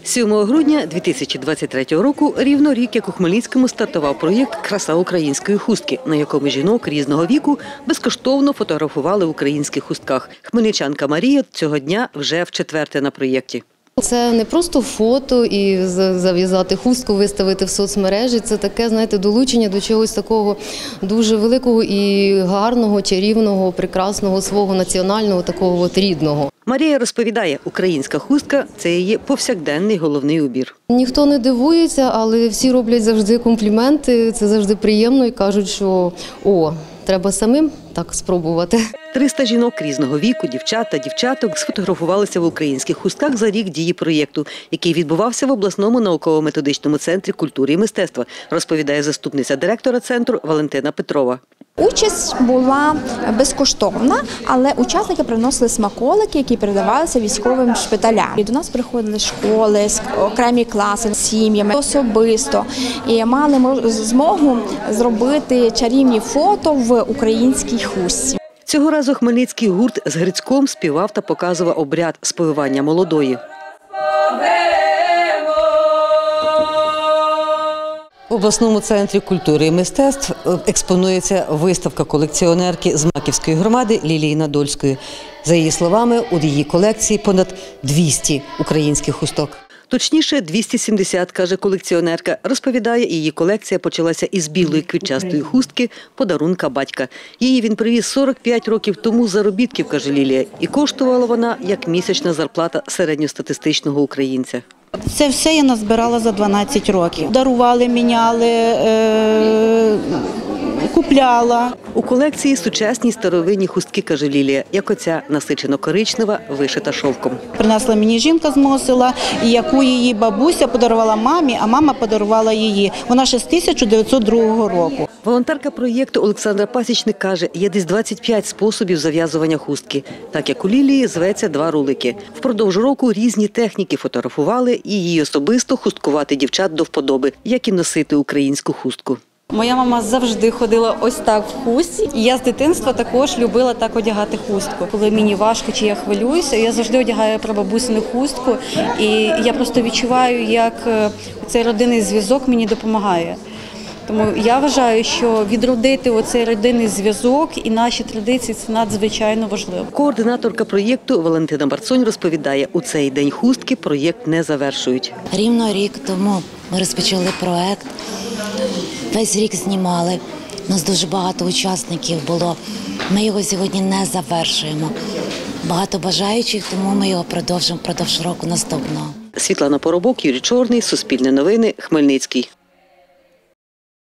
7 грудня 2023 року рівно рік, як у Хмельницькому стартував проєкт «Краса української хустки», на якому жінок різного віку безкоштовно фотографували в українських хустках. Хмельничанка Марія цього дня вже вчетверте на проєкті. Це не просто фото і зав'язати хустку, виставити в соцмережі. Це таке, знаєте, долучення до чогось такого дуже великого і гарного, чарівного, прекрасного, свого національного, такого от рідного. Марія розповідає, українська хустка – це її повсякденний головний убір. Ніхто не дивується, але всі роблять завжди компліменти, це завжди приємно і кажуть, що треба самим так спробувати. 300 жінок різного віку, дівчат та дівчаток сфотографувалися в українських хустках за рік дії проєкту, який відбувався в обласному науково-методичному центрі культури і мистецтва, розповідає заступниця директора центру Валентина Петрова. Участь була безкоштовна, але учасники приносили смаколики, які передавалися військовим шпиталям. І до нас приходили школи, окремі класи з сім'ями, особисто. І мали змогу зробити чарівні фото в українській хустці. Цього разу хмельницький гурт з Грицьком співав та показував обряд співання молодої. В обласному центрі культури і мистецтв експонується виставка колекціонерки з Маківської громади Лілії Надольської. За її словами, у її колекції понад 200 українських хусток. Точніше, 270, каже колекціонерка. Розповідає, її колекція почалася із білої квітчастої хустки подарунка батька. Її він привіз 45 років тому з заробітків, каже Лілія. І коштувала вона як місячна зарплата середньостатистичного українця. Це все я назбирала за 12 років. Дарували, міняли, купляла. У колекції сучасні старовинні хустки, каже Лілія, як оця насичено-коричнева, вишита шовком. Принесла мені жінка з мого села, яку її бабуся подарувала мамі, а мама подарувала її. Вона ще з 1902 року. Волонтерка проєкту Олександра Пасічник каже, є десь 25 способів зав'язування хустки. Так як у Лілії зветься 2 рулики. Впродовж року різні техніки фотографували і їй особисто хусткувати дівчат до вподоби, як і носити українську хустку. Моя мама завжди ходила ось так в хустці. І я з дитинства також любила так одягати хустку. Коли мені важко чи я хвилююся, я завжди одягаю прабабусину хустку. І я просто відчуваю, як цей родинний зв'язок мені допомагає. Тому я вважаю, що відродити оцей родинний зв'язок і наші традиції – це надзвичайно важливо. Координаторка проєкту Валентина Барцонь розповідає, у цей день хустки проєкт не завершують. Рівно рік тому ми розпочали проєкт, весь рік знімали, у нас дуже багато учасників було. Ми його сьогодні не завершуємо. Багато бажаючих, тому ми його продовжимо впродовж року наступного. Світлана Поробок, Юрій Чорний, Суспільне новини, Хмельницький.